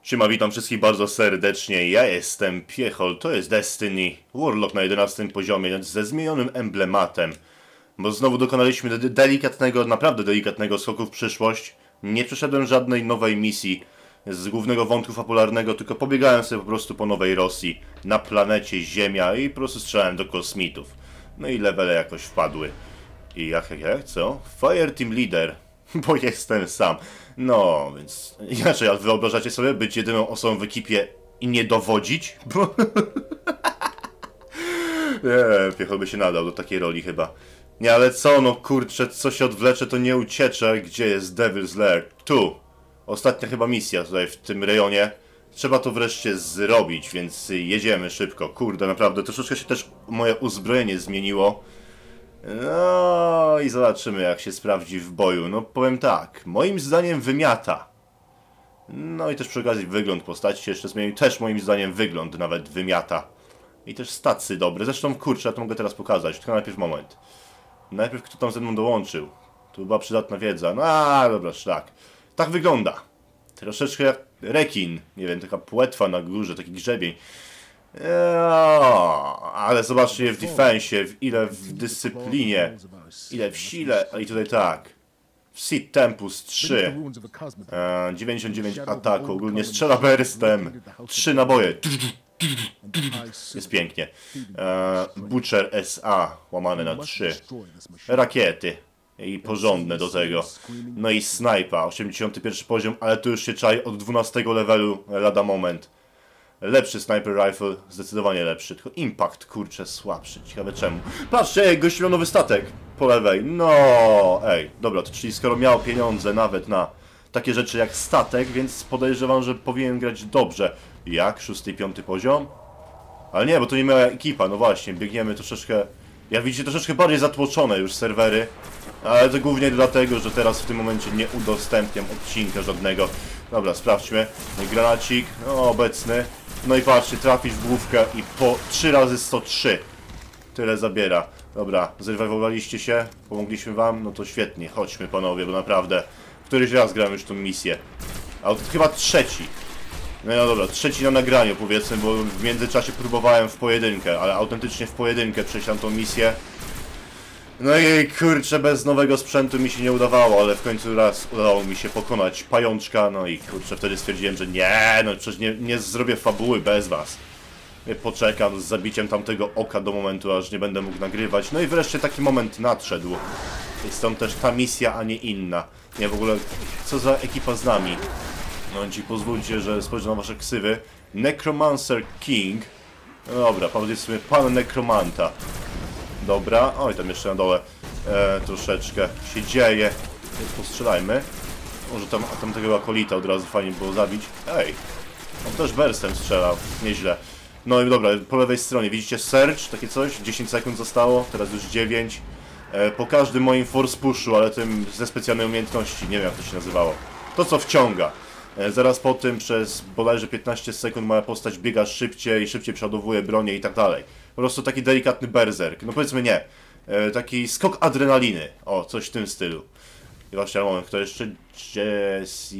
Siema, witam wszystkich bardzo serdecznie. Ja jestem Piechol, to jest Destiny. Warlock na 11 poziomie ze zmienionym emblematem. Bo znowu dokonaliśmy delikatnego, naprawdę delikatnego skoku w przyszłość. Nie przeszedłem żadnej nowej misji z głównego wątku fabularnego, tylko pobiegałem sobie po prostu po Nowej Rosji, na planecie Ziemia i po prostu strzelałem do kosmitów. No i levele jakoś wpadły. I jak, co? Fire Team Leader. Bo jestem sam. No, więc inaczej, ale wyobrażacie sobie być jedyną osobą w ekipie i nie dowodzić? Bo... nie, Piechol by się nadał do takiej roli chyba. Nie, ale co, no kurczę, co się odwlecze, to nie ucieczę. Gdzie jest Devil's Lair? Tu. Ostatnia chyba misja tutaj w tym rejonie. Trzeba to wreszcie zrobić, więc jedziemy szybko. Kurde, naprawdę, troszeczkę się też moje uzbrojenie zmieniło. No i zobaczymy, jak się sprawdzi w boju. No powiem tak, moim zdaniem wymiata. No i też przy okazji wygląd postaci się jeszcze zmienił. Też moim zdaniem wygląd nawet wymiata. I też stacy dobre. Zresztą kurczę, ja to mogę teraz pokazać. Tylko najpierw moment. Najpierw kto tam ze mną dołączył. Tu była przydatna wiedza. No dobra, szlak. Tak wygląda. Troszeczkę jak rekin. Nie wiem, taka płetwa na górze, taki grzebień. Ale zobaczcie w defensie, ile w dyscyplinie, ile w sile, i tutaj tak. W Seed Tempus 3, 99 ataku, ogólnie strzela burstem, 3 naboje. Jest pięknie. Butcher SA, łamane na 3. Rakiety. I porządne do tego. No i snajpa, 81 poziom, ale tu już się czai od 12 levelu lada moment. Lepszy sniper rifle, zdecydowanie lepszy, tylko impact, kurczę, słabszy, ciekawe czemu. Patrzcie, gościu miał nowy statek po lewej, no, ej, dobra, to czyli skoro miał pieniądze nawet na takie rzeczy jak statek, więc podejrzewam, że powinien grać dobrze. Jak? 6. i 5. poziom? Ale nie, bo to nie miała ekipa, no właśnie, biegniemy troszeczkę, jak widzicie, troszeczkę bardziej zatłoczone już serwery, ale to głównie dlatego, że teraz w tym momencie nie udostępniam odcinka żadnego. Dobra, sprawdźmy, granacik, no obecny. No i patrzcie, trafisz w główkę i po 3 razy 103. Tyle zabiera. Dobra, zrewolwowaliście się? Pomogliśmy wam? No to świetnie, chodźmy panowie, bo naprawdę któryś raz gram już tą misję. A to chyba trzeci. No dobra, trzeci na nagraniu powiedzmy, bo w międzyczasie próbowałem w pojedynkę, ale autentycznie w pojedynkę przejść tam tą misję. No i kurczę, bez nowego sprzętu mi się nie udawało, ale w końcu raz udało mi się pokonać pajączka, no i kurczę, wtedy stwierdziłem, że nie, no przecież nie zrobię fabuły bez was. Poczekam z zabiciem tamtego oka do momentu, aż nie będę mógł nagrywać. No i wreszcie taki moment nadszedł. Jest stąd też ta misja, a nie inna. Nie, w ogóle, co za ekipa z nami? No ci pozwólcie, że spojrzę na wasze ksywy. Necromancer King. No dobra, powiedzmy pan Nekromanta. Dobra, oj tam jeszcze na dole troszeczkę się dzieje. Postrzelajmy. Może tam tego akolita od razu fajnie było zabić. Ej, on też burstem strzelał, nieźle. No i dobra, po lewej stronie widzicie search, takie coś, 10 sekund zostało, teraz już 9. Po każdym moim force pushu, ale tym ze specjalnej umiejętności, nie wiem jak to się nazywało. To co wciąga. Zaraz po tym przez bodajże 15 sekund moja postać biega szybciej przeładowuje bronię i tak dalej. Po prostu taki delikatny berserk. No powiedzmy nie. Taki skok adrenaliny. O, coś w tym stylu. I właśnie moment, kto jeszcze? Jesse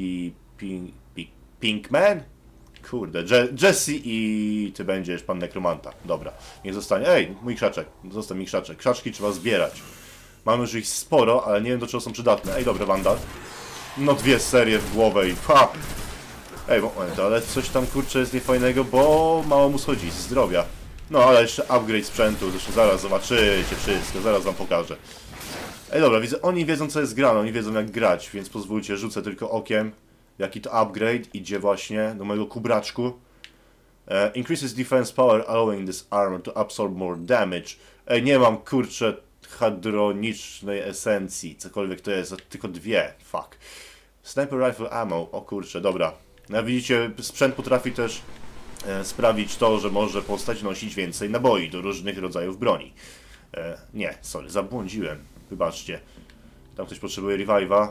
Pinkman? Kurde, Jesse i ty będziesz pan Nekromanta. Dobra, niech zostanie. Ej, mój krzaczek. Zostaw mi krzaczek. Krzaczki trzeba zbierać. Mamy już ich sporo, ale nie wiem do czego są przydatne. Ej, dobra, wandal. No 2 serie w głowę i pa! Ej, moment, ale coś tam kurczę jest niefajnego, bo mało mu schodzi z zdrowia. No ale jeszcze upgrade sprzętu, zresztą zaraz zobaczycie wszystko, zaraz wam pokażę. Ej dobra, widzę, oni wiedzą co jest grane, oni wiedzą jak grać, więc pozwólcie, rzucę tylko okiem. Jaki to upgrade idzie właśnie do mojego kubraczku. Increases defense power allowing this armor to absorb more damage. Ej, nie mam kurczę hadronicznej esencji, cokolwiek to jest, tylko 2, fuck. Sniper rifle ammo, o kurczę, dobra. No, jak widzicie, sprzęt potrafi też sprawić to, że może postać nosić więcej naboi do różnych rodzajów broni. Nie, sorry, zabłądziłem, wybaczcie. Tam ktoś potrzebuje revive'a.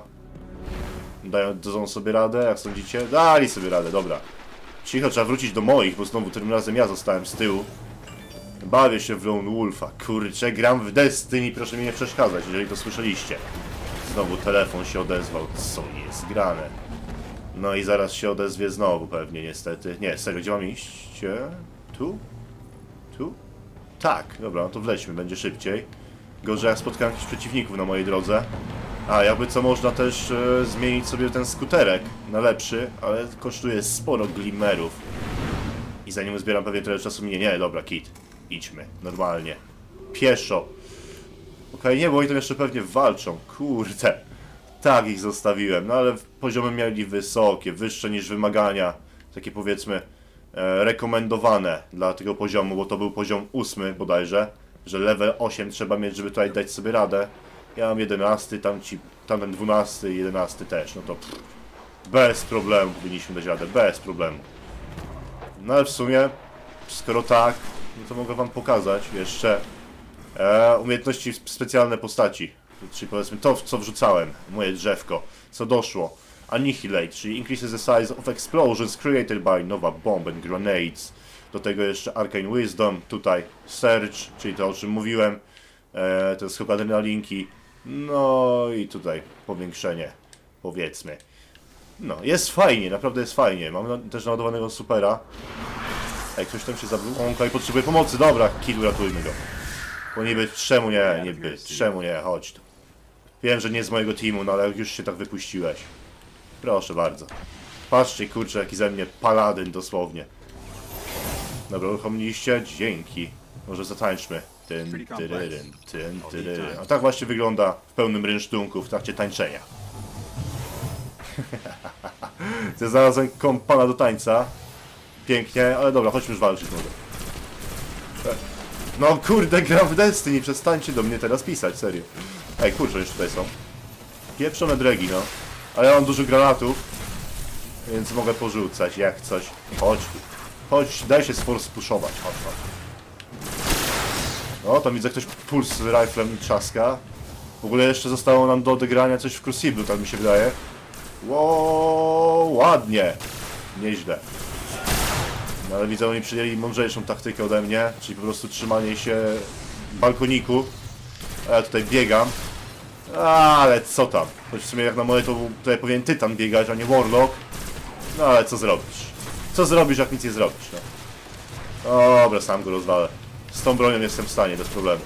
Dadzą sobie radę, jak sądzicie? Dali sobie radę, dobra. Cicho, trzeba wrócić do moich, bo znowu tym razem ja zostałem z tyłu. Bawię się w Lone Wolfa, kurczę, gram w Destiny, proszę mi nie przeszkadzać, jeżeli to słyszeliście. Znowu telefon się odezwał, co jest grane. No i zaraz się odezwie znowu pewnie, niestety. Nie, serio, gdzie mam iść? Tu? Tu? Tak, dobra, no to wlećmy, będzie szybciej. Gorzej jak spotkałem jakichś przeciwników na mojej drodze. A, jakby co można też zmienić sobie ten skuterek na lepszy, ale kosztuje sporo glimmerów. I zanim zbieram pewnie tyle czasu minie. Nie, dobra, Kit. Idźmy, normalnie. Pieszo. Okej, nie, bo oni tam jeszcze pewnie walczą. Kurde. Tak ich zostawiłem, no ale poziomy mieli wysokie, wyższe niż wymagania. Takie powiedzmy rekomendowane dla tego poziomu, bo to był poziom 8 bodajże. Że level 8 trzeba mieć, żeby tutaj dać sobie radę. Ja mam 11, tamten 12 i 11 też, no to bez problemu powinniśmy dać radę, bez problemu. No ale w sumie, skoro tak, no to mogę wam pokazać jeszcze umiejętności specjalne postaci. Czyli powiedzmy to, w co wrzucałem, moje drzewko, co doszło. Annihilate, czyli increases the size of explosions created by nowa bomb and grenades. Do tego jeszcze Arcane Wisdom, tutaj Surge, czyli to o czym mówiłem, ten skok adrenalinki, no i tutaj powiększenie, powiedzmy. No, jest fajnie, naprawdę jest fajnie. Mam też naładowanego supera. Ej, ktoś tam się zabił? Okej, potrzebuje pomocy, dobra, Kid, ratujmy go. Bo niby, czemu nie, niby, czemu nie, chodź tu. Wiem, że nie z mojego teamu, no ale już się tak wypuściłeś. Proszę bardzo. Patrzcie, kurczę, jaki ze mnie paladyn dosłownie. Dobra, uruchomiliście? Dzięki. Może zatańczmy. A tak właśnie wygląda w pełnym rynsztunku w trakcie tańczenia. Znalazłem kompana do tańca. Pięknie, ale dobra, chodźmy już walczyć może. No kurde, gram w Destiny, przestańcie do mnie teraz pisać, serio. Ej, kurczę, już tutaj są. Pieprzone dregi, no. Ale ja mam dużo granatów, więc mogę porzucać jak coś. Chodź tu. Chodź, daj się sforce puszować, chodź, chodź. O, tam widzę ktoś puls z riflem trzaska. W ogóle jeszcze zostało nam do odegrania coś w Crucible, tak mi się wydaje. Wow, ładnie. Nieźle. No ale widzę, oni przyjęli mądrzejszą taktykę ode mnie, czyli po prostu trzymanie się balkoniku. A ja tutaj biegam. Ale co tam? Choć w sumie jak na moje to tutaj powinien Tytan biegać, a nie Warlock. No ale co zrobisz? Co zrobisz, jak nic nie zrobisz, no? Dobra, sam go rozwalę. Z tą bronią jestem w stanie, bez problemu.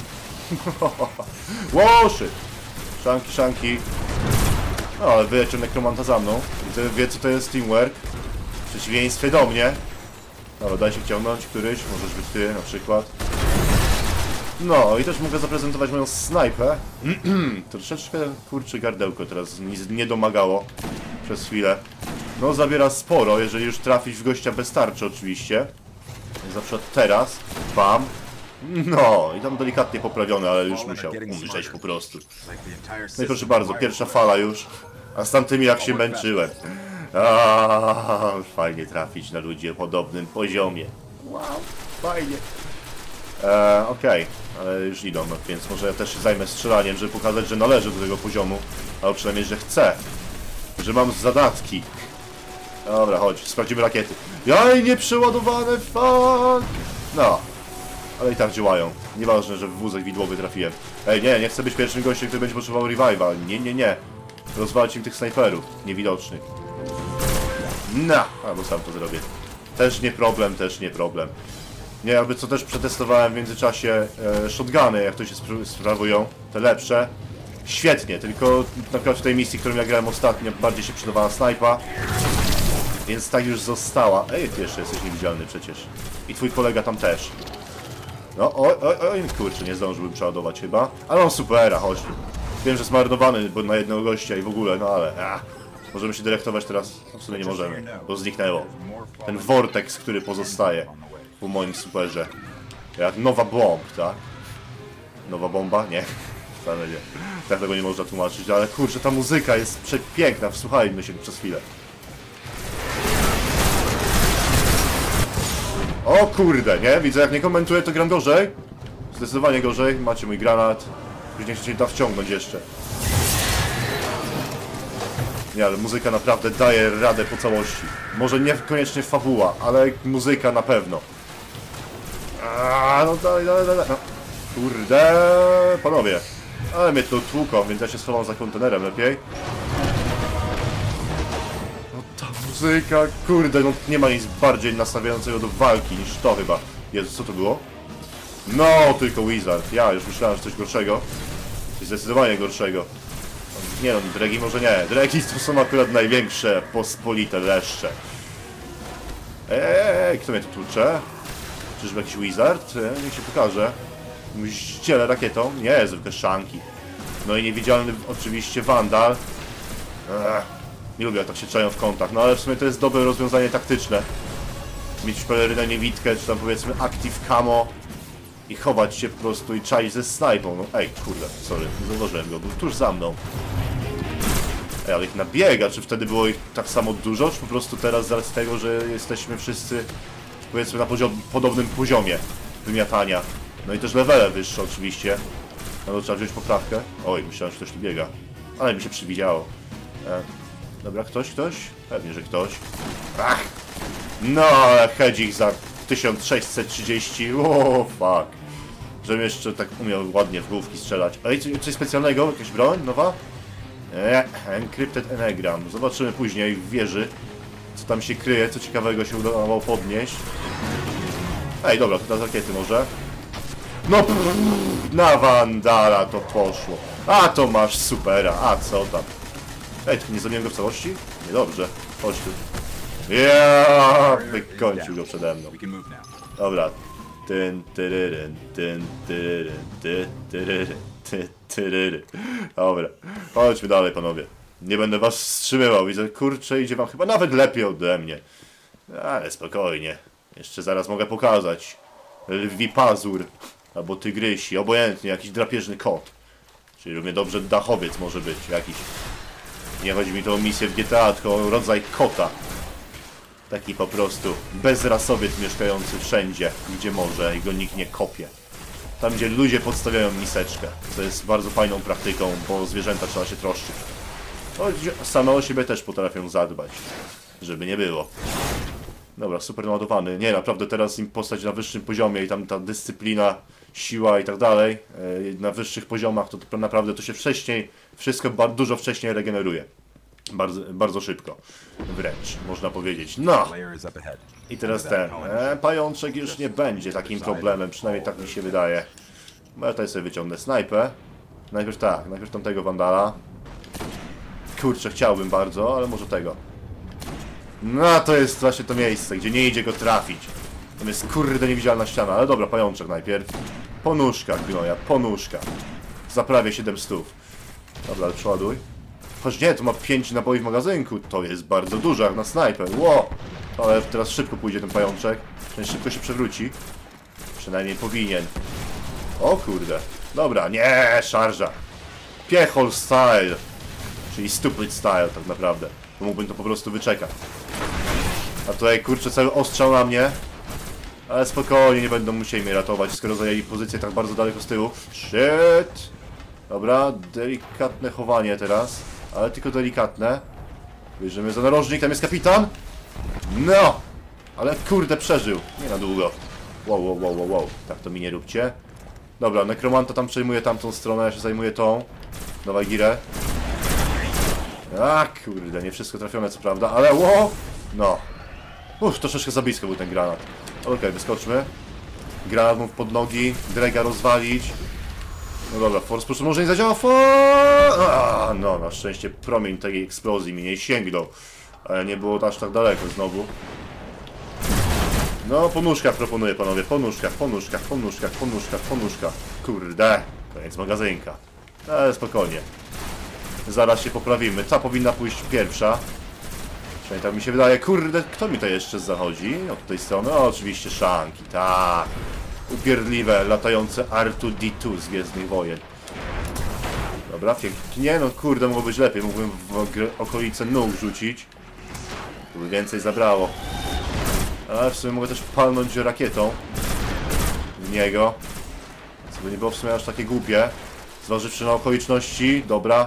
Łoszy! Szanki, szanki. No, ale wyleciał nekromanta za mną. Widzę, wie co to jest teamwork. W przeciwieństwie do mnie. Dobra, daj się wciągnąć któryś, możesz być ty na przykład. No i też mogę zaprezentować moją snajpę. Troszeczkę, kurczę, gardełko teraz nie domagało przez chwilę. No zabiera sporo, jeżeli już trafić w gościa bez tarczy oczywiście. Więc na przykład teraz, bam. No i tam delikatnie poprawione, ale już musiał umrzeć po prostu. No i proszę bardzo, pierwsza fala już. A z tamtymi jak się męczyłem. Fajnie trafić na ludzi o podobnym poziomie. Wow, fajnie. Okej, ale już idą, no, więc może ja też się zajmę strzelaniem, żeby pokazać, że należę do tego poziomu. Albo przynajmniej, że chcę. Że mam zadatki. Dobra, chodź, sprawdzimy rakiety. Jaj, nieprzeładowane, fuck! No, ale i tak działają. Nieważne, że w wózek widłowy trafiłem. Ej, nie chcę być pierwszym gościem, który będzie potrzebował revival. Nie. Rozwalcie im tych snajperów niewidocznych. No, albo sam to zrobię. Też nie problem. Nie, jakby co też przetestowałem w międzyczasie shotguny, jak to się sprawują, te lepsze. Świetnie, tylko na przykład w tej misji, którą ja grałem ostatnio, bardziej się przydawała snajpa. Więc tak już została. Ej, ty jeszcze jesteś niewidzialny przecież. I twój kolega tam też. No, oj, kurczę, nie zdążyłbym przeładować chyba. Ale on supera, chodź. Wiem, że zmarnowany, bo na jednego gościa i w ogóle, no ale... Możemy się dyrektować teraz? No, w sumie nie możemy, bo zniknęło. Ten vortex, który pozostaje po moim superze. Jak nowa bomb, tak? Nowa bomba? Nie. Wcale nie. Tak tego nie można tłumaczyć, ale kurczę, ta muzyka jest przepiękna, wsłuchajmy się przez chwilę. O kurde, nie? Widzę, jak nie komentuję, to gram gorzej. Zdecydowanie gorzej. Macie mój granat. Później się da wciągnąć jeszcze. Nie, ale muzyka naprawdę daje radę po całości. Może nie koniecznie fabuła, ale muzyka na pewno. No dalej. No. Kurde, panowie. Ale mnie tu tłuką, więc ja się schowam za kontenerem lepiej. No muzyka, kurde, no nie ma nic bardziej nastawiającego do walki niż to chyba. Jezu, co to było? No, tylko Wizard. Ja już myślałem, że coś gorszego. Coś zdecydowanie gorszego. Nie no, dragi może nie. Dragi to są akurat największe, pospolite leszcze. Kto mnie tu tłucze? Czyżby jakiś Wizard? Niech się pokaże. Ściele rakietą? Nie, zwykłe szanki. No i niewidzialny oczywiście Vandal. Nie lubię, jak tak się czają w kątach. No ale w sumie to jest dobre rozwiązanie taktyczne. Mieć pelerynę niewidkę, czy tam powiedzmy active camo. I chować się po prostu i czaić ze snajpą. No ej, kurde, sorry, nie zauważyłem go, był tuż za mną. Ej, ale ich nabiega, czy wtedy było ich tak samo dużo, czy po prostu teraz z racji tego, że jesteśmy wszyscy, powiedzmy, na podobnym poziomie wymiatania. No i też levele wyższe oczywiście. No to trzeba wziąć poprawkę. Oj, myślałem, że ktoś tu biega. Ale mi się przywidziało. Dobra, ktoś? Pewnie, że ktoś. Ach! No, ale hedzik za 1630. O, fuck. Żebym jeszcze tak umiał ładnie w główki strzelać. Ale coś specjalnego? Jakaś broń nowa? Encrypted Enegram. Zobaczymy później w wieży, co tam się kryje, co ciekawego się udało podnieść. Ej, dobra, to na rakiety może. No, na Vandala to poszło. A to masz supera, a co tam? Ej, nie zabiłem go w całości? Niedobrze, chodź tu. Ja, wykończył go przede mną. Dobra. Dobra, chodźmy dalej, panowie. Nie będę was wstrzymywał, widzę, kurczę, idzie wam chyba nawet lepiej ode mnie. Ale spokojnie. Jeszcze zaraz mogę pokazać. Lwi pazur. Albo tygrysi, obojętnie, jakiś drapieżny kot. Czyli równie dobrze dachowiec może być jakiś. Nie chodzi mi tu o misję w GTA, tylko o rodzaj kota. Taki po prostu bezrasowiec mieszkający wszędzie, gdzie może i go nikt nie kopie. Tam, gdzie ludzie podstawiają miseczkę, co jest bardzo fajną praktyką, bo o zwierzęta trzeba się troszczyć. Choć same o siebie też potrafią zadbać, żeby nie było. Dobra, super naładowany. Nie, naprawdę teraz im postać na wyższym poziomie i tam ta dyscyplina, siła i tak dalej, na wyższych poziomach, to naprawdę to się wcześniej, wszystko dużo wcześniej regeneruje. Bardzo szybko. Wręcz, można powiedzieć. No! I teraz ten. Pajączek już nie będzie takim problemem, przynajmniej tak mi się wydaje. Bo ja tutaj sobie wyciągnę snajpę. Najpierw tak, najpierw tamtego Vandala. Kurczę, chciałbym bardzo, ale może tego. No to jest właśnie to miejsce, gdzie nie idzie go trafić. Tam jest kurde niewidzialna ściana, ale dobra, pajączek najpierw. Po nóżkach, gnoja, po nóżkach. Za prawie 700. Dobra, ale przeładuj. Choć nie, to ma 5 naboi w magazynku. To jest bardzo dużo, jak na snajper. Ło! Ale teraz szybko pójdzie ten pajączek. Przynajmniej szybko się przewróci. Przynajmniej powinien. O kurde. Dobra, nie, szarża. Piechol style. Czyli stupid style tak naprawdę. Bo mógłbym to po prostu wyczekać. A tutaj kurczę cały ostrzał na mnie. Ale spokojnie, nie będą musieli mnie ratować, skoro zajęli pozycję tak bardzo daleko z tyłu. Shit! Dobra, delikatne chowanie teraz. Ale tylko delikatne. Bierzemy za narożnik, tam jest kapitan. No! Ale kurde, przeżył. Nie na długo. Wow. Tak to mi nie róbcie. Dobra, nekromanta tam przejmuje tamtą stronę, ja się zajmuję tą. Dawaj girę. A kurde, nie wszystko trafione co prawda, ale wow! No. Troszeczkę za blisko był ten granat. Okej, wyskoczmy. Granat mu pod nogi, Draga rozwalić. No dobra, force push może nie zadziała. No, na szczęście promień tej eksplozji mi nie sięgnął. Ale nie było aż tak daleko znowu. No, po nóżkach proponuję, panowie. Po nóżkach. Kurde, koniec magazynka. Ale spokojnie. Zaraz się poprawimy. Ta powinna pójść pierwsza. Przynajmniej tak mi się wydaje. Kurde, kto mi to jeszcze zachodzi? Od tej strony? O, oczywiście szanki, tak. Upierdliwe, latające R2-D2 z Gwiezdnych Wojen. Dobra, pięknie. No kurde, mogło być lepiej. Mógłbym w okolice nóg rzucić. Tu by więcej zabrało. Ale w sumie mogę też palnąć rakietą w niego. Co by nie było w sumie aż takie głupie. Zważywszy na okoliczności. Dobra.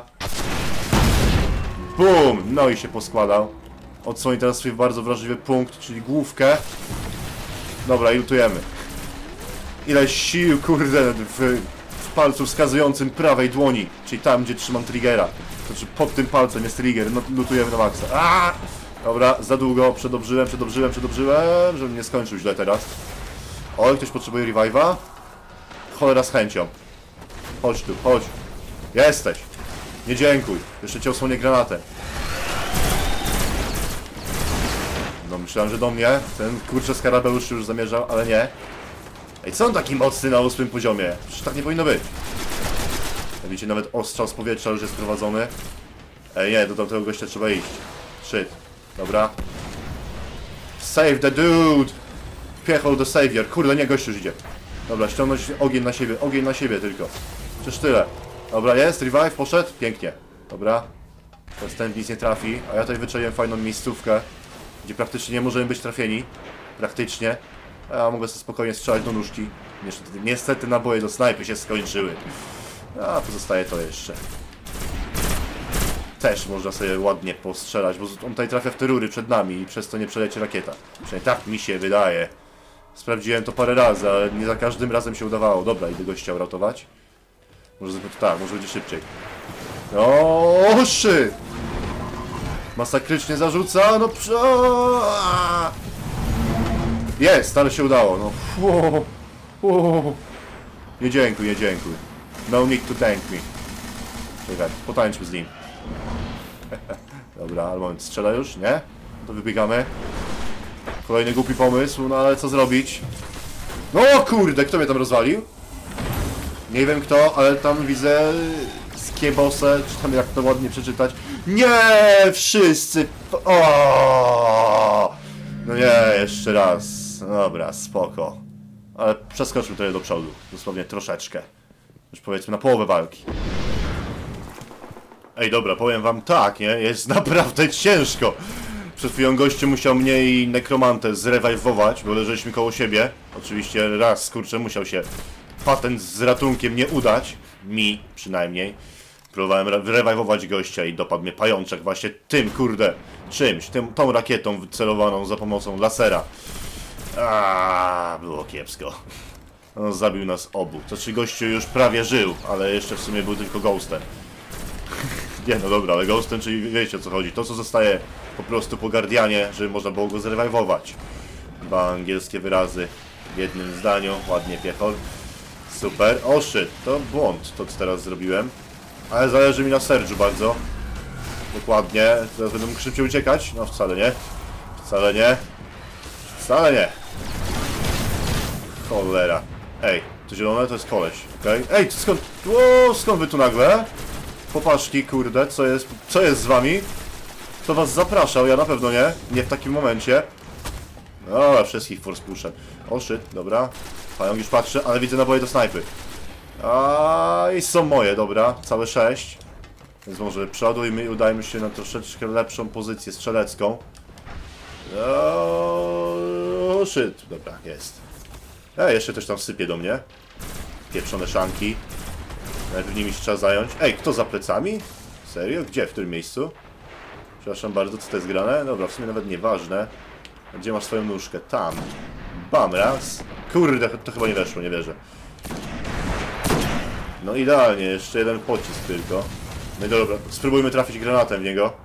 Bum! No i się poskładał. Odsłoni teraz swój bardzo wrażliwy punkt, czyli główkę. Dobra, i lutujemy. Ile sił, kurde, w palcu wskazującym prawej dłoni. Czyli tam, gdzie trzymam triggera. Znaczy pod tym palcem jest trigger. No, lutujemy na maksa. Dobra, za długo, przedobrzyłem, żebym nie skończył źle teraz. Oj, ktoś potrzebuje revive'a? Cholera z chęcią. Chodź tu, chodź. Jesteś. Nie dziękuj. Jeszcze cię osłonię granatem. No myślałem, że do mnie. Ten kurczę skarabeusz już zamierzał, ale nie. Ej, co on taki mocny na 8 poziomie? Przecież tak nie powinno być. Widzicie, nawet ostrzał z powietrza już jest prowadzony. Ej, nie, do tego gościa trzeba iść. Shit. Dobra. Save the dude! Piechał do savior. Kurde, nie, gość już idzie. Dobra, ściągnąć ogień na siebie tylko. Przecież tyle. Dobra, jest, revive, poszedł. Pięknie. Dobra. Teraz ten nic nie trafi, a ja tutaj wyczaiłem fajną miejscówkę, gdzie praktycznie nie możemy być trafieni. Praktycznie. A ja mogę sobie spokojnie strzelać do nóżki. Niestety naboje do snajpy się skończyły. A pozostaje to jeszcze. Też można sobie ładnie postrzelać, bo on tutaj trafia w te rury przed nami i przez to nie przeleci rakieta. Przynajmniej tak mi się wydaje. Sprawdziłem to parę razy, ale nie za każdym razem się udawało. Dobra, idę gościa uratować. Może tak, może będzie szybciej. O, shit! Masakrycznie zarzuca, no jest, ale się udało, no. Nie dziękuj, nie dziękuj. No need to thank me. Czekaj, potańczmy z nim. Dobra, ale moment, strzela już? Nie? To wybiegamy. Kolejny głupi pomysł, no ale co zrobić? No kurde, kto mnie tam rozwalił? Nie wiem kto, ale tam widzę Skiebosę, czy tam jak to ładnie przeczytać. Nie, wszyscy! O! No nie, jeszcze raz. Dobra, spoko. Ale przeskoczmy trochę do przodu, dosłownie troszeczkę. Już powiedzmy na połowę walki. Ej, dobra, powiem wam tak, nie? Jest naprawdę ciężko. Przed chwilą gościu musiał mnie i nekromantę zrewajwować, bo leżeliśmy koło siebie. Oczywiście raz, kurczę, musiał się patent z ratunkiem nie udać. Mi przynajmniej. Próbowałem rewajwować gościa i dopadł mnie pajączek właśnie tym, kurde, czymś. Tą rakietą wycelowaną za pomocą lasera. Było kiepsko. On zabił nas obu. Znaczy gościu już prawie żył, ale jeszcze w sumie był tylko ghostem. Nie, no dobra, ale ghostem, czyli wiecie o co chodzi. To co zostaje po prostu po Guardianie, żeby można było go zrewajwować. Dwa angielskie wyrazy w jednym zdaniu. Ładnie piechol. Super. O shit, to błąd, to co teraz zrobiłem. Ale zależy mi na Sergiu bardzo. Dokładnie. Teraz będę mógł szybciej uciekać? No wcale nie. Wcale nie. Wcale nie. Cholera. Ej, to zielone to jest koleś, okej? Ej, skąd wy tu nagle? Popatrzki, kurde, co jest z wami? Kto was zapraszał? Ja na pewno nie. Nie w takim momencie. Dobra, wszystkich force puszę. O shit, dobra. Pająk już patrzy, ale widzę naboje do snajpy. I są moje, dobra. Całe 6. Więc może przodujmy i udajmy się na troszeczkę lepszą pozycję strzelecką. O shit, dobra, jest. Jeszcze coś tam sypie do mnie. Pieprzone szanki. Najpierw nimi się trzeba zająć. Ej, kto za plecami? Serio? Gdzie? W którym miejscu? Przepraszam bardzo, co to jest grane? Dobra, w sumie nawet nieważne. Gdzie masz swoją nóżkę? Tam. Bam, raz. Kurde, to chyba nie weszło, nie wierzę. No idealnie, jeszcze jeden pocisk tylko. No i dobra, spróbujmy trafić granatem w niego.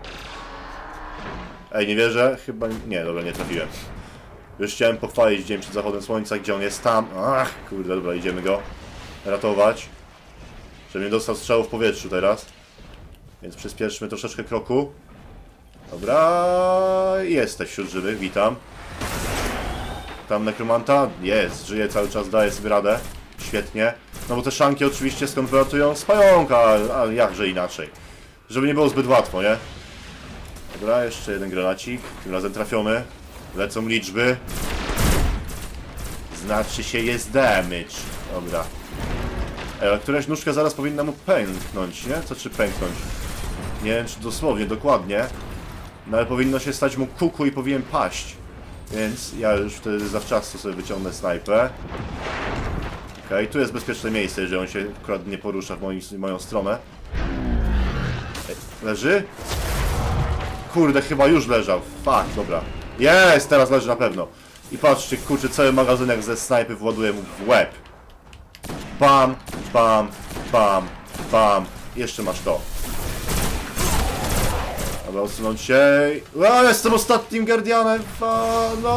Ej, nie wierzę, chyba... Nie, dobra, nie trafiłem. Już chciałem pochwalić dzień przed zachodem słońca, gdzie on jest tam. Ach, kurde, dobra, idziemy go ratować. Żeby nie dostał strzału w powietrzu teraz. Więc przyspieszmy troszeczkę kroku. Dobra, jesteś wśród żywych, witam. Tam nekromanta? Jest, żyje cały czas, daje sobie radę. Świetnie. No bo te szanki oczywiście skonwertują z pająka, a jakże inaczej. Żeby nie było zbyt łatwo, nie? Dobra, jeszcze jeden granacik, tym razem trafiony. Lecą liczby. Znaczy się jest damage. Dobra. Ale któraś nóżka zaraz powinna mu pęknąć, nie? Co czy pęknąć? Nie wiem czy dosłownie, dokładnie. No ale powinno się stać mu kuku i powinien paść. Więc ja już wtedy zawczasu sobie wyciągnę snajpę. Okej, tu jest bezpieczne miejsce, jeżeli on się akurat nie porusza w moją stronę. Leży? Kurde, chyba już leżał. Fuck, dobra. Jest, teraz leży na pewno. I patrzcie, kurczę, cały magazynek ze snajpy właduje mu w łeb. Bam, bam, bam, bam. Jeszcze masz to. Dobra, odsunąć się. O, jestem ostatnim Guardianem. No.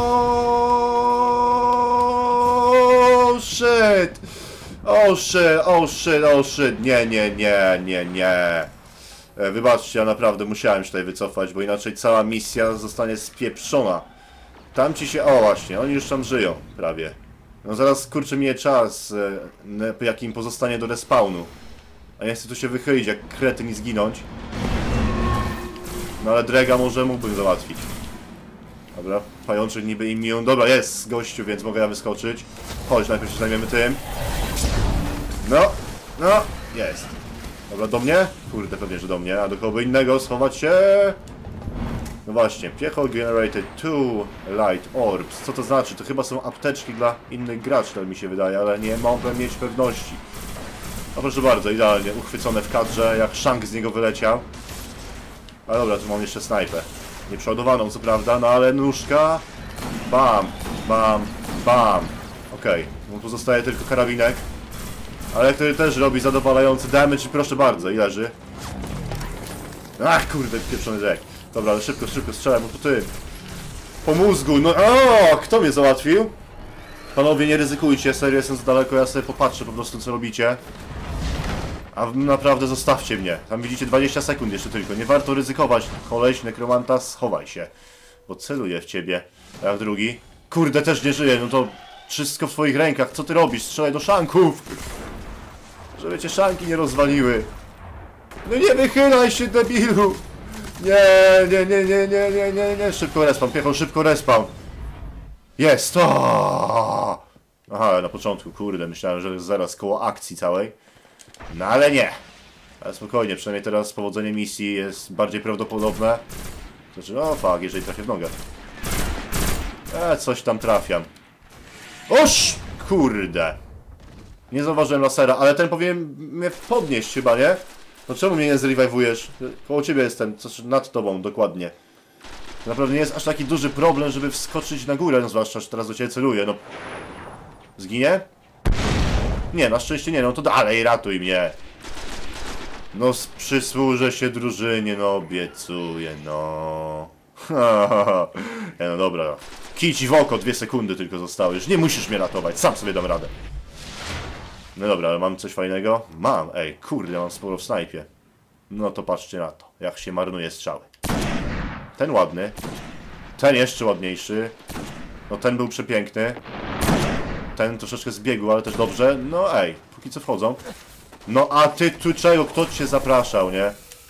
Shit. Oh shit, oh shit, oh shit. Nie. Wybaczcie, ja naprawdę musiałem się tutaj wycofać, bo inaczej cała misja zostanie spieprzona. Tamci się... O właśnie, oni już tam żyją, prawie. No zaraz, kurczę, minie czas, jaki im pozostanie do respawnu. A nie chcę tu się wychylić jak kretyn i zginąć. No ale Drega może mógłbym załatwić. Dobra, pajączek niby immune. Dobra, jest gościu, więc mogę ja wyskoczyć. Chodź, najpierw się zajmiemy tym. No, jest. Dobra, do mnie? Kurde, pewnie, że do mnie. A do kogo innego schować się? No właśnie, Piecho generated 2 light orbs. Co to znaczy? To chyba są apteczki dla innych graczy, tak mi się wydaje, ale nie mogę mieć pewności. No proszę bardzo, idealnie uchwycone w kadrze, jak Shank z niego wyleciał. Ale dobra, tu mam jeszcze snajpę. Nieprzeładowaną, co prawda, no ale nóżka. Bam, bam, bam. Okej, mu pozostaje tylko karabinek. Ale który też robi zadowalający damage i proszę bardzo, i leży. Ach, kurde, pieprzony Dreg. Dobra, ale szybko strzelaj, bo to ty. Po mózgu, no o, kto mnie załatwił? Panowie, nie ryzykujcie, serio, jestem za daleko, ja sobie popatrzę po prostu, co robicie. A naprawdę zostawcie mnie. Tam widzicie 20 sekund jeszcze tylko. Nie warto ryzykować. Koleś, nekromanta, schowaj się. Bo celuję w ciebie. A drugi. Kurde, też nie żyje. No to wszystko w twoich rękach. Co ty robisz? Strzelaj do szanków. Żeby cię szanki nie rozwaliły. No nie wychylaj się, debilu. Nie. Szybko respawn, Piecho, szybko respawn. Jest. Aha, na początku, kurde. Myślałem, że jest zaraz koło akcji całej. No ale nie. Ale spokojnie, przynajmniej teraz powodzenie misji jest bardziej prawdopodobne. Znaczy, no fuck, jeżeli trafię w nogę. Coś tam trafiam. Oż! Kurde. Nie zauważyłem lasera, ale ten powinien mnie podnieść chyba, nie? No czemu mnie nie zrewajwujesz? Koło ciebie jestem, coś nad tobą, dokładnie. To naprawdę nie jest aż taki duży problem, żeby wskoczyć na górę, no zwłaszcza, że teraz do ciebie celuję, no. Zginie? Nie, na szczęście nie, no to dalej ratuj mnie. No przysłużę się drużynie, no obiecuję, no. Nie, no dobra. Kij ci w oko, 2 sekundy tylko zostały, już nie musisz mnie ratować, sam sobie dam radę. No dobra, ale mam coś fajnego? Mam, ej, kurde, mam sporo w snajpie. No to patrzcie na to, jak się marnuje strzały. Ten ładny. Ten jeszcze ładniejszy. No ten był przepiękny. Ten troszeczkę zbiegł, ale też dobrze. No ej, póki co wchodzą. No a ty tu czego? Kto cię zapraszał, nie?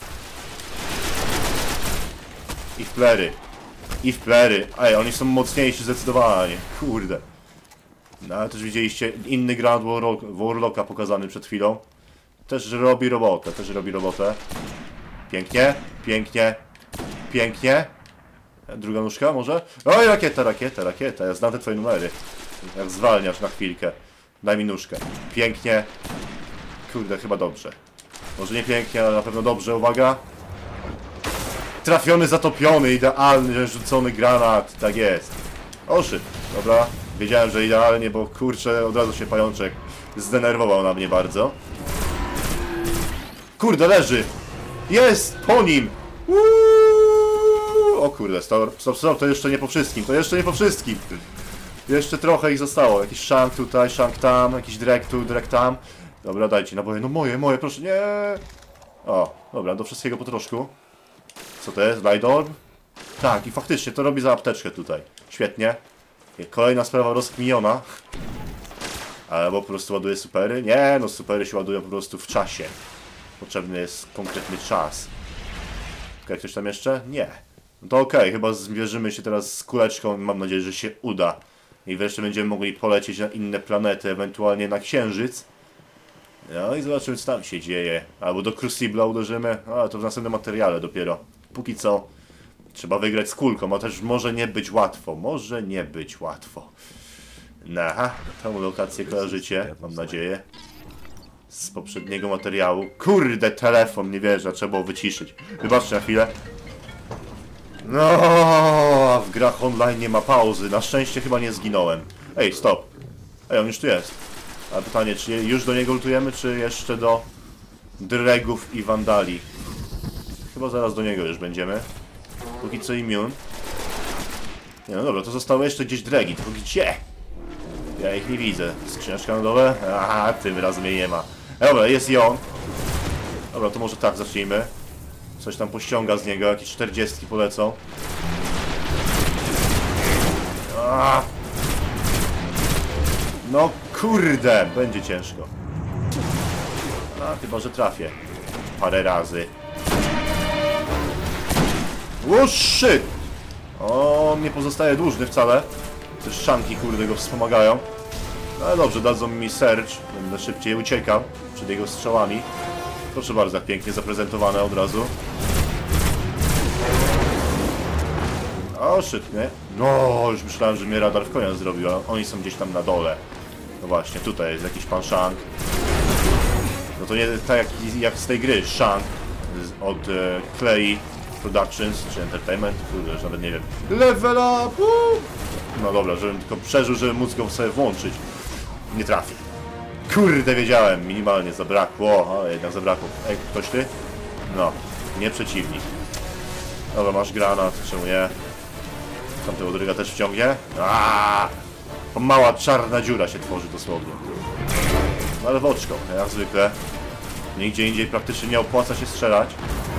I w plery. I w plery. Ej, oni są mocniejsi zdecydowanie. Kurde. No ale też widzieliście inny Grand Warlocka pokazany przed chwilą. Też robi robotę. Pięknie, pięknie, pięknie. Druga nóżka może? Oj, rakieta. Ja znam te twoje numery. Jak zwalniasz na chwilkę. Daj mi nóżkę. Pięknie. Kurde, chyba dobrze. Może nie pięknie, ale na pewno dobrze. Uwaga. Trafiony, zatopiony, idealny, rzucony granat. Tak jest. O shit. Dobra. Wiedziałem, że idealnie, bo kurczę, od razu się pajączek zdenerwował na mnie bardzo. Kurde, leży. Jest! Po nim! O kurde, stop, to jeszcze nie po wszystkim. Jeszcze trochę ich zostało. Jakiś Shank tutaj, Shank tam, jakiś Dreg tu, Dreg tam. Dobra, dajcie naboje. No moje, proszę, nie! O, dobra, do wszystkiego po troszku. Co to jest? Light orb? Tak, i faktycznie to robi za apteczkę tutaj. Świetnie. Kolejna sprawa rozkminiona. Albo po prostu ładuje supery? Nie, no supery się ładują po prostu w czasie. Potrzebny jest konkretny czas. Okej, ktoś tam jeszcze? Nie. No to okej, chyba zmierzymy się teraz z kuleczką i mam nadzieję, że się uda. I wreszcie będziemy mogli polecieć na inne planety, ewentualnie na Księżyc. No i zobaczymy, co tam się dzieje. Albo do Crucible'a uderzymy, ale to w następnym materiale dopiero. Póki co trzeba wygrać z kulką, a też może nie być łatwo. Aha, tą lokację kojarzycie, mam nadzieję. Z poprzedniego materiału. Kurde, telefon, nie wierzę, trzeba było wyciszyć. Wybaczcie na chwilę. No, a w grach online nie ma pauzy. Na szczęście chyba nie zginąłem. Ej, stop. Ej, on już tu jest. A pytanie, czy już do niego lutujemy, czy jeszcze do Dregów i Wandali? chyba zaraz do niego już będziemy. Póki co immune. Nie, no dobra, to zostały jeszcze gdzieś dragi. To gdzie? Ja ich nie widzę. Skrzyneczka na dole? Aha, tym razem jej nie ma. Dobra, jest i on. Dobra, to może tak zacznijmy. Coś tam pościąga z niego, jakieś 40 polecą. No kurde, będzie ciężko. A chyba, że trafię. Parę razy. O shit! On nie pozostaje dłużny wcale. Te szanki kurde go wspomagają. No ale dobrze, dadzą mi surge. Będę szybciej uciekał przed jego strzałami. Proszę bardzo, jak pięknie zaprezentowane od razu. O shit, nie? No, już myślałem, że mnie radar w konia zrobił, a oni są gdzieś tam na dole. No właśnie, tutaj jest jakiś pan Shank. No to nie tak jak z tej gry, Shank od Clay Productions, czy Entertainment, kurde, już nawet nie wiem. Level up! No dobra, żebym tylko przeżył, żeby móc go sobie włączyć. Nie trafię. Kurde, wiedziałem, minimalnie zabrakło, ale jednak zabrakło. Ej, ktoś ty? No, nie przeciwnik. Dobra, masz granat, czemu nie? Tamtego druga też wciągnie. Mała czarna dziura się tworzy dosłownie. No ale w oczko, jak zwykle. Nigdzie indziej praktycznie nie opłaca się strzelać.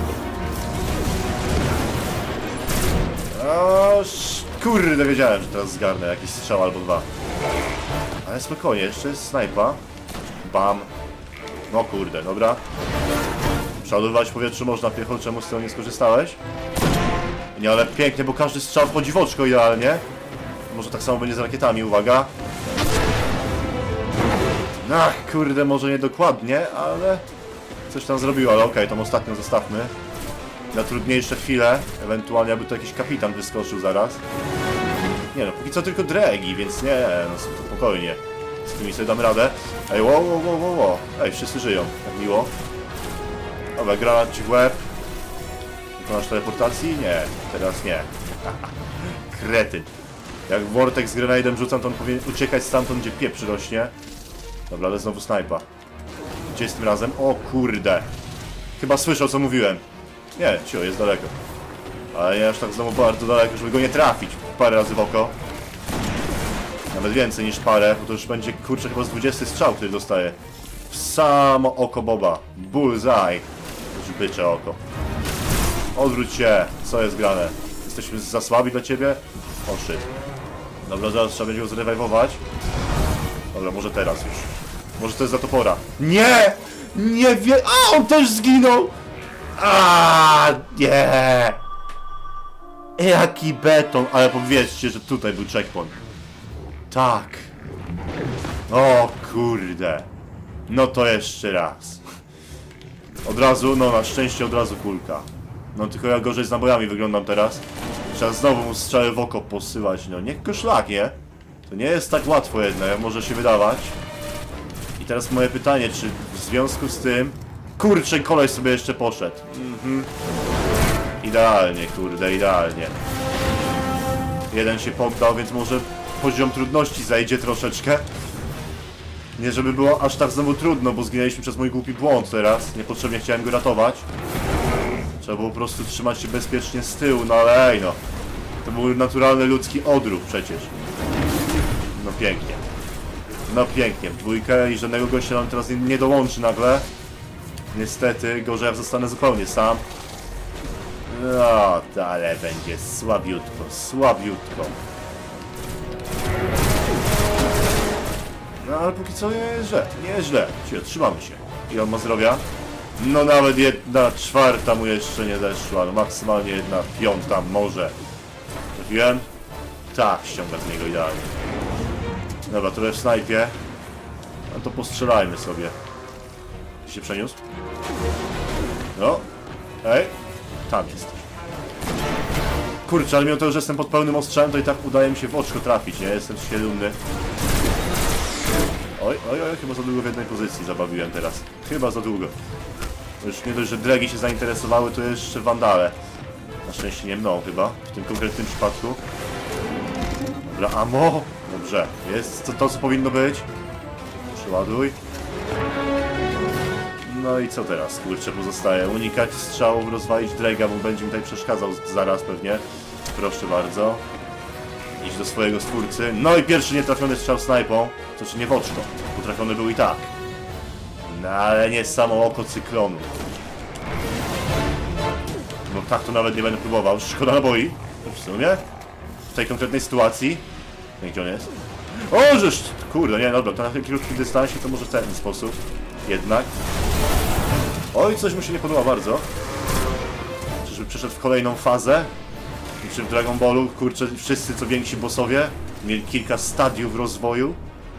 Kurde, wiedziałem, że teraz zgarnę jakiś strzał albo dwa. Ale spokojnie, jeszcze jest snajpa. Bam. No kurde, dobra. Przeładowywać w powietrzu można piechotą, czemu z tego nie skorzystałeś? Nie, ale pięknie, bo każdy strzał wchodzi w oczko idealnie. Może tak samo będzie z rakietami, uwaga. Ach, kurde, może nie dokładnie, ale coś tam zrobiło, ale okej, tą ostatnią zostawmy. Na trudniejsze chwile, ewentualnie aby tu jakiś kapitan wyskoczył zaraz. Nie no, póki co tylko dragi, więc nie, no spokojnie. Z tymi sobie dam radę. Ej, wow. Ej, wszyscy żyją, tak miło. Dobra, granat ci w łeb. Wykonasz teleportacji? Nie, teraz nie. Kretyn. Jak Vortex z grenade'em rzucam, to on powinien uciekać stamtąd, gdzie pieprz rośnie. Dobra, ale znowu snajpa. Gdzie jest tym razem? O kurde. Chyba słyszał, co mówiłem. Nie, cio, jest daleko. Ale nie aż tak znowu bardzo daleko, żeby go nie trafić parę razy w oko. Nawet więcej niż parę, bo to już będzie, kurczę, chyba z 20 strzał, który dostaje. W samo oko Boba. Bullseye. Już bycze oko. Odwróć się. Co jest grane? Jesteśmy za słabi dla ciebie? O shit. Dobra, zaraz trzeba będzie go zrewajwować. Dobra, może teraz już. Może to jest za topora. Nie! Nie wie... A, on też zginął! Nie! Jaki beton! Ale powiedzcie, że tutaj był checkpoint. Tak. O kurde. No to jeszcze raz. Od razu, no na szczęście od razu kulka. No tylko ja gorzej z nabojami wyglądam teraz. Trzeba znowu mu strzały w oko posyłać. No niech go szlak, nie? To nie jest tak łatwo jednak, jak może się wydawać. I teraz moje pytanie, czy w związku z tym... Kurczę, koleś sobie jeszcze poszedł. Idealnie, kurde, idealnie. Jeden się poddał, więc może poziom trudności zejdzie troszeczkę. Nie żeby było aż tak znowu trudno, bo zginęliśmy przez mój głupi błąd teraz. Niepotrzebnie chciałem go ratować. Trzeba było po prostu trzymać się bezpiecznie z tyłu, no ale ej no. To był naturalny ludzki odruch przecież. No pięknie. No pięknie, w dwójkę i żadnego gościa nam teraz nie dołączy nagle. Niestety, gorzej jak zostanę zupełnie sam. No, ale będzie słabiutko, słabiutko. No ale póki co nie jest źle, nie jest źle. Trzymamy się. I on ma zdrowia? No nawet 1/4 mu jeszcze nie zeszła, no maksymalnie 1/5 może. Trafiłem? Tak, ściąga z niego idealnie. Dobra, trochę w snajpie. No to postrzelajmy sobie. Gdzie się przeniósł? No. Ej. Tam jest. Kurczę, ale mimo to, że jestem pod pełnym ostrzałem, to i tak udaje mi się w oczko trafić, nie? Jestem się dumny. Oj, chyba za długo w jednej pozycji zabawiłem teraz. Chyba za długo. Już nie dość, że dragi się zainteresowały, to jeszcze wandale. Na szczęście nie mną chyba, w tym konkretnym przypadku. Dobra, ammo. Dobrze, jest to co powinno być. Przeładuj. No i co teraz, kurczę, pozostaje? Unikać strzałów, rozwalić Draga, bo będzie mi tutaj przeszkadzał zaraz pewnie. Proszę bardzo. Idź do swojego stwórcy. No i pierwszy nietrafiony strzał snajpą. Znaczy nie w oczko, bo trafiony był i tak. No ale nie samo oko cyklonu. No tak to nawet nie będę próbował. Szkoda naboi. W sumie. W tej konkretnej sytuacji. No gdzie on jest? O, żeż! Kurde, nie, dobra, to na tym krótkim dystansie to może w ten sposób. Jednak. Oj, coś mu się nie podoba bardzo. Czyżby przeszedł w kolejną fazę? Czy w Dragon Ballu, kurczę, wszyscy co więksi bossowie mieli kilka stadiów rozwoju.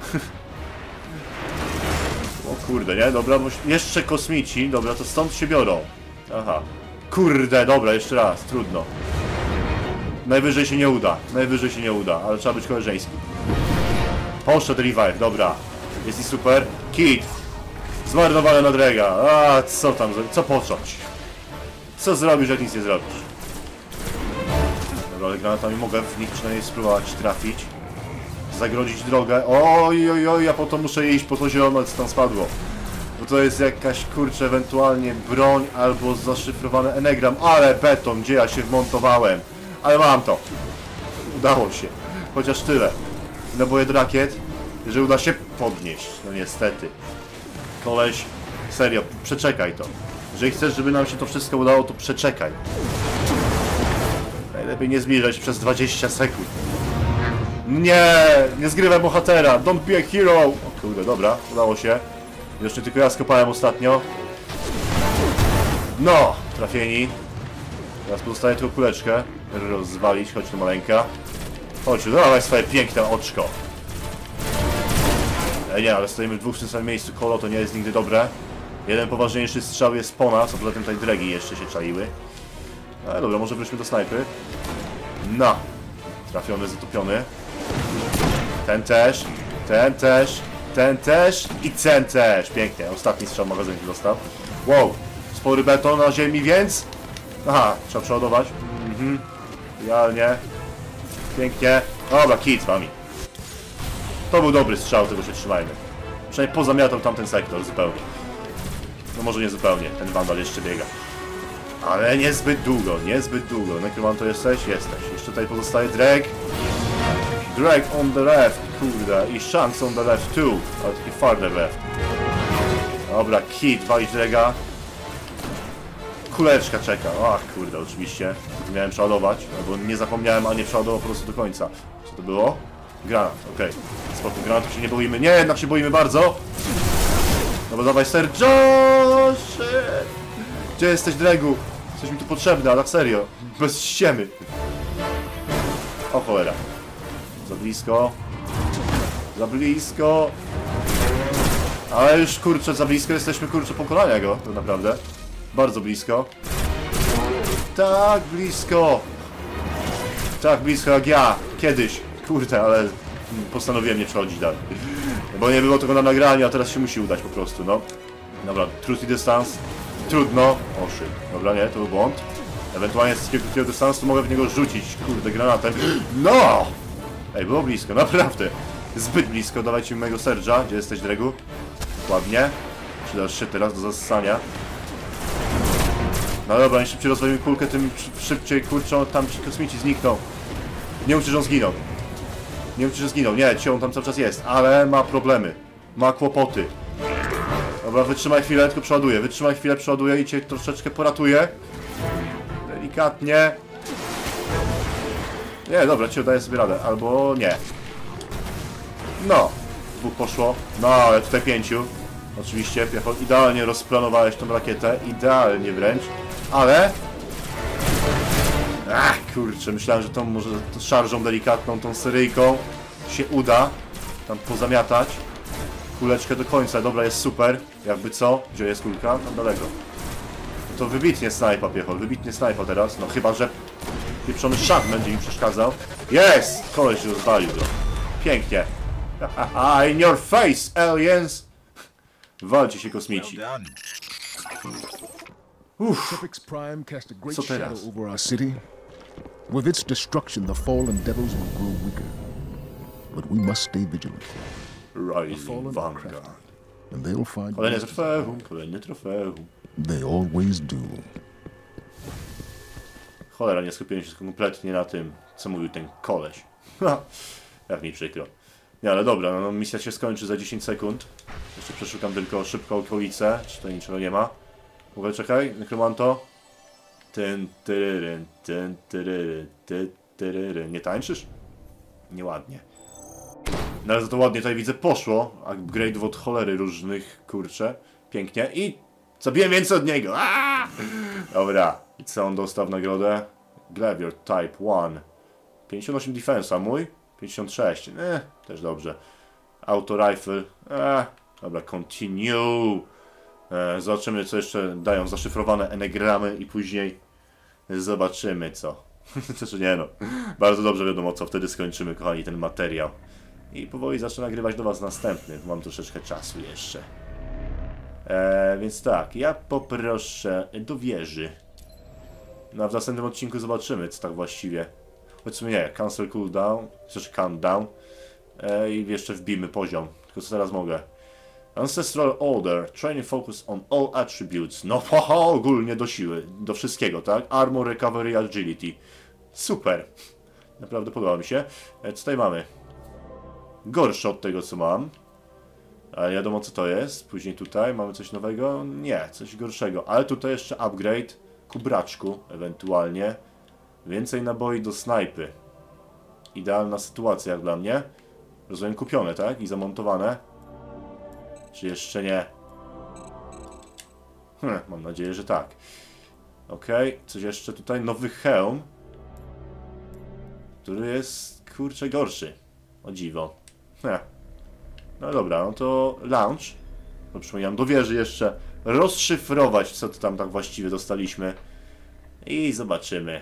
O kurde, nie? Dobra, bo jeszcze kosmici, dobra, to stąd się biorą. Aha. Kurde, dobra, jeszcze raz, trudno. Najwyżej się nie uda, najwyżej się nie uda, ale trzeba być koleżeński. Poszedł revive, dobra. Jest i super. Kid. Zmarnowany na Draga. A co tam, co począć? Co zrobisz, jak nic nie zrobisz? Dobra, ale granatami mogę w nich przynajmniej spróbować trafić. Zagrodzić drogę. Oj, oj, oj, ja po to muszę iść, po to zielone, co tam spadło. Bo to jest jakaś, kurczę, ewentualnie broń albo zaszyfrowany enegram. Ale beton, gdzie ja się wmontowałem. Ale mam to. Udało się. Chociaż tyle. Naboje do rakiet, że uda się podnieść. No niestety. Koleś, serio, przeczekaj to. Jeżeli chcesz, żeby nam się to wszystko udało, to przeczekaj. Najlepiej nie zbliżać przez 20 sekund. Nie! Nie zgrywaj bohatera! Don't be a hero! O kurde, dobra, udało się. Już nie tylko ja skopałem ostatnio. No! Trafieni. Teraz pozostaje tylko kuleczkę rozwalić, chodź tu maleńka. Chodź tu, dawaj swoje piękne oczko. Nie, ale stoimy w dwóch w tym samym miejscu, kolo to nie jest nigdy dobre. Jeden poważniejszy strzał jest po nas, a poza tym tutaj dragi jeszcze się czaiły. Ale dobra, może wróćmy do snajpy. No! Trafiony, zatopiony. Ten też, ten też, ten też i ten też. Pięknie, ostatni strzał magazynki dostał. Wow, spory beton na ziemi, więc... Aha, trzeba przeładować. Idealnie. Pięknie. Dobra, kit z wami. To był dobry strzał, tego się trzymajmy. Przynajmniej pozamiatał tamten sektor zupełnie. No może nie zupełnie, ten wandal jeszcze biega. Ale niezbyt długo, niezbyt długo. Nekromanto jesteś? Jesteś. Jeszcze tutaj pozostaje Drag. Drag on the left, kurde. I Shanks on the left too. Ale taki farther left. Dobra, Kid, walić Draga. Kuleczka czeka. Ach, kurde, oczywiście. Miałem przeładować, albo nie zapomniałem, a nie przeładował po prostu do końca. Co to było? Granat, okej. Spoko, granatów się nie boimy. Nie, jednak się boimy bardzo. No bo dawaj, Sir Josh! Gdzie jesteś, Dragu? Coś mi tu potrzebne, ale tak serio. Bez ściemy. O cholera. Za blisko. Za blisko. Ale już, kurczę, za blisko jesteśmy, kurczę, pokonania go. To naprawdę. Bardzo blisko. Tak blisko. Tak blisko jak ja. Kiedyś. Kurde, ale postanowiłem nie przechodzić dalej. Bo nie było tego na nagraniu, a teraz się musi udać po prostu, no. Dobra, krótki dystans. Trudno. O shit. Dobra, nie, to był błąd. Ewentualnie z takiego krótkiego dystansu mogę w niego rzucić, kurde, granatem. No! Ej, było blisko, naprawdę. Zbyt blisko. Dawajcie mi mojego Serge'a. Gdzie jesteś, Dregu? Ładnie. Przydasz się teraz do zasania. No dobra, im szybciej rozwalimy kulkę, tym szybciej, kurczę, tam ci kosmici znikną. Nie mówcie, że on zginął. Nie mówcie, że zginął. Nie, on tam cały czas jest, ale ma problemy. Ma kłopoty. Dobra, wytrzymaj chwilę, tylko przeładuję. Wytrzymaj chwilę, przeładuję i cię troszeczkę poratuję. Delikatnie. Nie, dobra, ci daję sobie radę. Albo nie. No. Dwóch poszło. No, ale tutaj 5. Oczywiście, idealnie rozplanowałeś tą rakietę. Idealnie wręcz. Ale... Ach, kurczę, myślałem, że tą może tą szarżą delikatną, tą seryjką się uda tam pozamiatać. Kuleczkę do końca, dobra, jest super. Jakby co? Gdzie jest kulka? Tam daleko. To wybitnie snajpa, piechol, wybitnie snajpa teraz. No chyba, że pieprzony szach będzie mi przeszkadzał. Jest! Koleś się rozwalił go. Pięknie. Haha, in your face, aliens! Walcie się, kosmici. Uff. Co teraz? With its destruction, the fallen devils will grow weaker. But we must stay vigilant. Rising Vanguard. and they'll find Kolejne trofeum, kolejne trofeum. they always do. Cholera, nie skupiłem się kompletnie na tym, co mówił ten koleś. Ha, jak mi przykro. Nie, ale dobra, no misja się skończy za 10 sekund. Jeszcze przeszukam tylko szybko okolice, czy tutaj niczego nie ma. W ogóle czekaj, nekromanto. Nie tańczysz? Nieładnie. No ale za to ładnie tutaj widzę poszło. Upgrade'ów od cholery różnych, kurczę. Pięknie. I zabiłem więcej od niego. Aaaa! Dobra. I co on dostał w nagrodę? Glaive Type 1. 58 defense, a mój? 56. Też dobrze. Auto Rifle. Dobra, continue. Zobaczymy, co jeszcze dają zaszyfrowane enegramy i później zobaczymy, co. Znaczy nie no. Bardzo dobrze wiadomo, co wtedy skończymy, kochani, ten materiał. I powoli zacznę nagrywać do was następny. Mam troszeczkę czasu jeszcze. Więc tak, ja poproszę do wieży. No a w następnym odcinku zobaczymy, co tak właściwie. Powiedzmy nie, cancel cooldown, znaczy countdown. I jeszcze wbijmy poziom. Tylko co teraz mogę? Ancestral Order, training focus on all attributes. No ogólnie do siły, do wszystkiego, tak? Armor, recovery, agility. Super. Naprawdę podoba mi się. Co tutaj mamy? Gorsze od tego, co mam. Ale nie wiadomo, co to jest. Później tutaj mamy coś nowego. Nie, coś gorszego. Ale tutaj jeszcze upgrade ku braczku, ewentualnie. Więcej naboi do snajpy. Idealna sytuacja jak dla mnie. Rozumiem, kupione, tak? I zamontowane. Czy jeszcze nie? Mam nadzieję, że tak. Okej, coś jeszcze tutaj. Nowy hełm. Który jest, kurczę, gorszy. O dziwo. No dobra, no to launch. No przypominam, do wieży jeszcze rozszyfrować, co to tam tak właściwie dostaliśmy. I zobaczymy.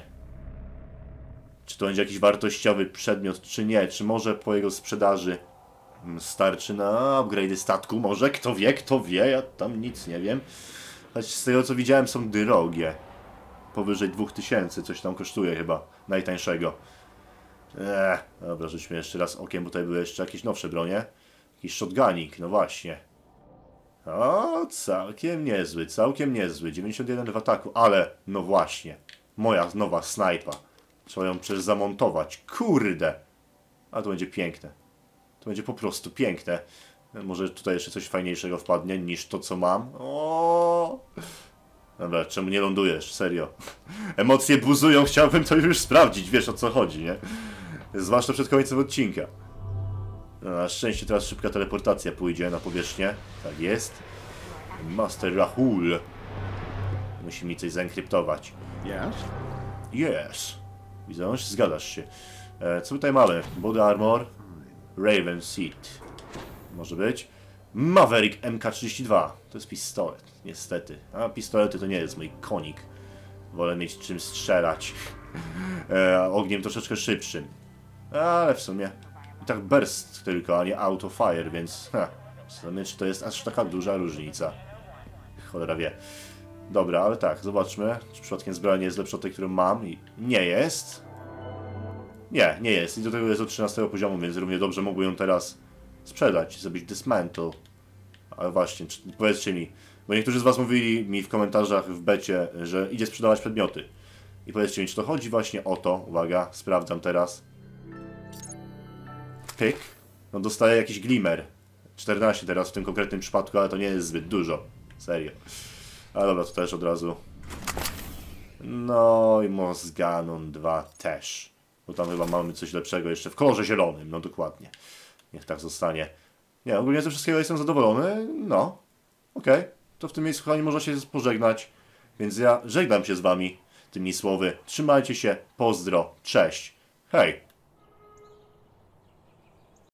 Czy to będzie jakiś wartościowy przedmiot, czy nie. Czy może po jego sprzedaży starczy na upgrade'y statku. Może, kto wie, ja tam nic nie wiem. Choć z tego co widziałem są drogie. Powyżej 2000, coś tam kosztuje chyba. Najtańszego. Dobra, rzućmy jeszcze raz okiem, bo tutaj były jeszcze jakieś nowsze bronie. Jakiś shotgunik, no właśnie. O, całkiem niezły, całkiem niezły. 91 w ataku, ale no właśnie. Moja nowa snajpa. Trzeba ją przecież zamontować. Kurde. A to będzie piękne. To będzie po prostu piękne. Może tutaj jeszcze coś fajniejszego wpadnie niż to, co mam. O! Dobra, czemu nie lądujesz? Serio. Emocje buzują, chciałbym to już sprawdzić. Wiesz, o co chodzi, nie? Zwłaszcza przed końcem odcinka. No, na szczęście teraz szybka teleportacja pójdzie na powierzchnię. Tak jest. Master Rahul. Musi mi coś zaenkryptować. Yes. Widzę, zgadzasz się. Co tutaj mamy? Body Armor. Raven Seat. Może być. Maverick MK32. To jest pistolet, niestety. A pistolety to nie jest mój konik. Wolę mieć czym strzelać. Ogniem troszeczkę szybszym. Ale w sumie i tak burst tylko, a nie auto fire, więc w sumie czy to jest aż taka duża różnica. Cholera wie. Dobra, ale tak, zobaczmy, czy przypadkiem zbroja nie jest lepsza od tej, którą mam. I nie jest. Nie jest. I do tego jest od 13 poziomu, więc równie dobrze mógłbym ją teraz sprzedać, zrobić dismantle. Ale właśnie, powiedzcie mi, bo niektórzy z was mówili mi w komentarzach w becie, że idzie sprzedawać przedmioty. I powiedzcie mi, czy to chodzi właśnie o to, uwaga, sprawdzam teraz. Pyk. No dostaję jakiś glimmer. 14 teraz w tym konkretnym przypadku, ale to nie jest zbyt dużo. Serio. Ale dobra, to też od razu. No i Mosganon 2 też. Bo tam chyba mamy coś lepszego jeszcze w kolorze zielonym, no dokładnie. Niech tak zostanie. Nie, ogólnie ze wszystkiego jestem zadowolony, no. Okej. To w tym miejscu, kochani, można się pożegnać. Więc ja żegnam się z wami tymi słowy. Trzymajcie się, pozdro, cześć. Hej!